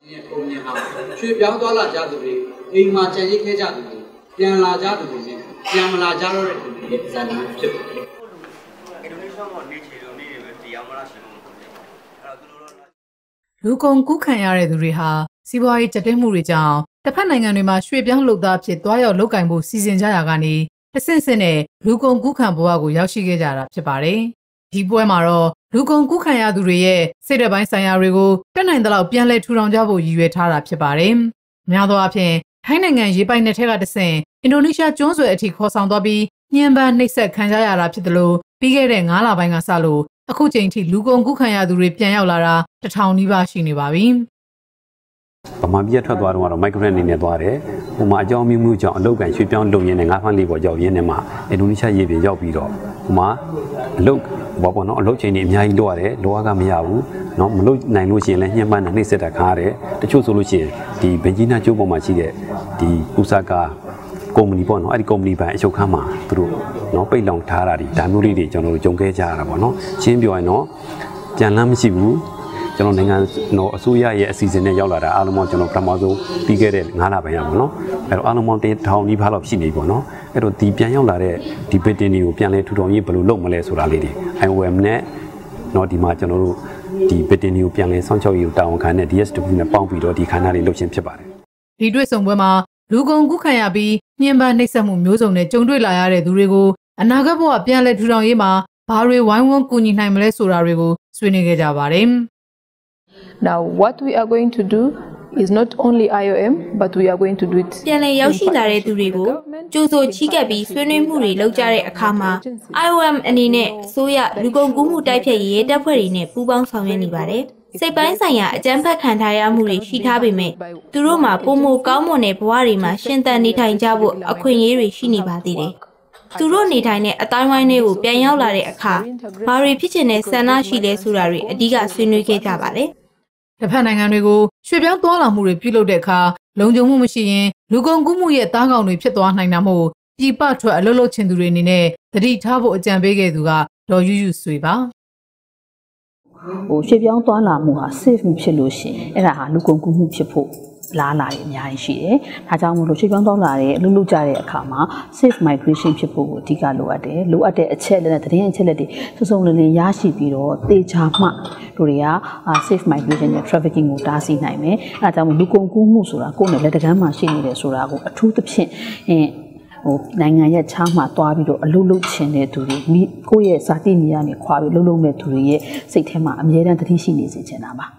ပုံမြင်ဟာရွှေပြောင်းသွားလာကြသူတွေအိမ်မှာကြံရစ်ခဲ့ကြသူတွေပြန်လာကြသူတွေနဲ့ပြန်မလာကြတော့တဲ့သူတွေရဲ့ဇာတ်လမ်းဖြစ်ပါတယ်။အင်ဒိုနီးရှားမှာနေချေလို့နေတယ်ပဲတရားမလားရှင်လို့ပြောတယ်။အဲ့တော့သူတို့လူကုန်ကူးခံရတဲ့သူတွေဟာစီးပွားရေးကျတဲ့မှုတွေကြောင့်တစ်ဖက်နိုင်ငံတွေမှာရွှေပြောင်းလုပ်သားဖြစ်သွားရောက်လုပ်ကင်ဖို့စီစဉ်ကြရကနေတစ်ဆင့်ဆင့်နဲ့လူကုန်ကူးခံဘဝကိုရောက်ရှိခဲ့ကြတာဖြစ်ပါတယ်။ဒီပွဲမှာတော့လူကုန်ကူးခံရသူတွေရဲ့စိတ်ဓာတ်ပိုင်းဆိုင်ရာတွေကိုတက်နိုင်သလောက်ပြန်လည်ထူထောင်ကြဖို့ရည်ရွယ်ထားတာဖြစ်ပါတယ်။များသောအားဖြင့်ထိုင်းနိုင်ငံရေပိုင်နယ်ထက်ကတစ်ဆင့်အင်ဒိုနီးရှားကျွန်းဆွယ်အထိခေါ်ဆောင်သွားပြီးညှဉ်းပန်းနှိပ်စက်ခံကြရတာဖြစ်တယ်လို့ပြီးခဲ့တဲ့9လပိုင်းကစလို့အခုချိန်ထိလူကုန်ကူးခံရသူတွေပြန်ရောက်လာတာ1000နီးပါးရှိနေပါပြီ။ဗမာပြည်ထွက်သွားတော့မိုက်ခရိုအနေနဲ့သွားတယ်။ဟိုမှာအကြောင်းမျိုးမျိုးကြောင့်အလုပ်ကန်ရွှေ့ပြောင်းလုပ်ရင်းနဲ့ငါးဖမ်းလေးပေါ်ရောက်ရင်းနဲ့မှအင်ဒိုနီးရှားရေပြင်ရောက်ပြီးတော့ဟိုမှာအလုပ်ဘောပေါ့နော်အလုပ်ချိန်တွေအများကြီးလုပ်ရတယ်။လောကမရဘူး။နော်မလုပ်နိုင်လို့ရှိရင်လည်းညှဉ်းပန်းနှိပ်စက်တာခါရတယ်။တချို့ဆိုလို့ရှိရင်ဒီဘင်ဂျီနာကျိုးပေါ်မှာရှိတဲ့ဒီဥစားကာကုမ္ပဏီပေါ့နော်အဲ့ဒီကုမ္ပဏီပိုင်းအချုပ်ခန်းမှာသူတို့နော်ပိတ်လောင်ထားတာဒီဒါမျိုးလေးတွေကျွန်တော်တို့ကြုံခဲ့ကြရတာပေါ့နော်ရှင်းပြောရင်တော့ပြန်လမ်းမရှိဘူးကျွန်တော်နိုင်ငံတော်အစိုးရရဲ့အစီအစဉ်နဲ့ရောက်လာတာအားလုံးပေါင်းကျွန်တော်ပထမဆုံးပြီးခဲ့တဲ့9လပိုင်းရပါတော့အဲ့တော့အားလုံးပေါင်း1000နီးပါးလောက်ရှိနေပြီပေါ့နော်အဲ့တော့ဒီပြန်ရောက်လာတဲ့ဒီဘစ်တင်တွေကိုပြန်လဲထူထောင်ရေးဘယ်လိုလုပ်မလဲဆိုတာလေးတွေ IOM နဲ့တော့ဒီမှာကျွန်တော်တို့ဒီဘစ်တင်တွေကိုပြန်လဲစောင့်ရှောက်ရေးတာဝန်ခံတဲ့ DSW နဲ့ပေါင်းပြီးတော့ဒီခန္ဓာလေးလုပ်ခြင်းဖြစ်ပါတယ်ဒီတွေ့ဆုံပွဲမှာလူကုန်ကူးခံရပြီးညှဉ်းပန်းနှိပ်စက်မှုမျိုးစုံနဲ့ကြုံတွေ့လာရတဲ့သူတွေကိုအနာဂတ်ဘဝပြန်လည်ထူထောင်ရေးမှာဘာတွေဝိုင်းဝန်းကူညီနိုင်မလဲဆိုတာတွေကိုဆွေးနွေးခဲ့ကြပါတယ်။ Now what we are going to do is not only IOM but we are going to do it ပြန်လည်ရောက်ရှိလာတဲ့သူတွေကိုကြိုးဆိုချီးကပ်ပြီးဆွေးနွေးမှုတွေလုပ်ကြတဲ့အခါမှာ IOM အနေနဲ့အစိုးရလူကုန်ကူးမှုတိုက်ဖျက်ရေးတပ်ဖွဲ့တွေနဲ့ပူးပေါင်းဆောင်ရွက်နေပါတယ်။စိတ်ပိုင်းဆိုင်ရာအကြမ်းဖက်ခံထားရမှုတွေရှိထားပေမဲ့သူတို့မှာပုံမကောင်းမွန်တဲ့ဘဝတွေမှာရှင်သန်နေထိုင်ကြဖို့အခွင့်အရေးတွေရှိနေပါသေးတယ်။သူတို့နေထိုင်တဲ့အတိုင်းဝိုင်းတွေကိုပြန်ရောက်လာတဲ့အခါဘာတွေဖြစ်ချင်တဲ့ဆန္ဒရှိလဲဆိုတာတွေအဓိကဆွေးနွေးခဲ့ကြပါတယ်။တစ်ဖက်နိုင်ငံတွေကိုရွှေ့ပြောင်းသွားလာမှုတွေပြုလုပ်တဲ့အခါလုံခြုံမှုမရှိရင်လူကုန်ကူးမှုရဲ့သားကောင်တွေဖြစ်သွားနိုင်တာမို့ပြည်ပထွက်အလုပ်လုပ်ချင်သူတွေအနေနဲ့သတိထားဖို့အကြံပေးခဲ့သူကဒေါ်ယူယူဆွေပါရွှေ့ပြောင်းသွားလာမှုဟာ safe ဖြစ်လို့ရှိရင်အဲ့ဒါဟာလူကုန်ကူးမှုဖြစ်ဖို့လားလာရအများကြီးရှိတယ်။ဒါကြောင့်မို့လို့ရွှေ့ပြောင်းသွားလာတဲ့အလုပ်လုပ်ကြတဲ့အခါမှာ safe migration ဖြစ်ဖို့ကိုအဓိကလိုအပ်တယ်။လိုအပ်တဲ့အချက်လက်နဲ့သတင်းအချက်လက်တွေစုံစုံလင်လင်ရရှိပြီးတော့တေချာမှတို့တွေက safe migration နဲ့ trafficking ကိုတားဆီးနိုင်မယ်။အဲဒါကြောင့်မို့လူကုန်ကူးမှုဆိုတာကိုယ်နဲ့လက်တကမ်းမှာရှိနေတယ်ဆိုတာကိုအထူးသဖြင့်နိုင်ငံရဲ့ချားမှာသွားပြီးတော့အလုပ်လုပ်ချင်တဲ့သူတွေကိုယ့်ရဲ့ဇာတိမြေကနေခွာပြီးလုပ်လုပ်မဲ့သူတွေရဲ့စိတ်ထဲမှာအမြဲတမ်းသတိရှိနေစေချင်တာပါ